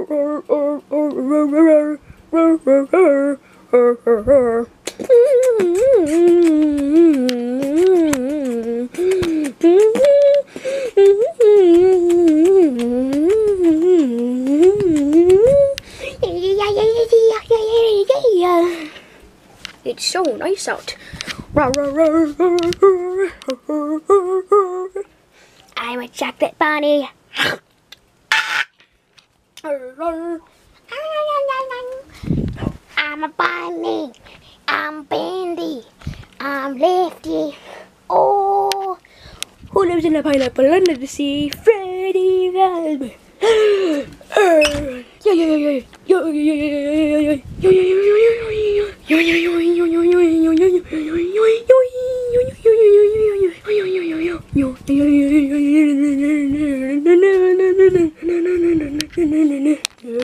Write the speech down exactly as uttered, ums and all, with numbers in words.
It's so nice out. I'm a chocolate bunny. I'm a bunny. I'm Bendy. I'm Lefty. Oh, who lives in a pineapple under the sea? Freddy Fazbear. Yeah, yeah, yeah, yeah, yeah, yeah, yeah, yeah, yeah, yeah, yeah, yeah.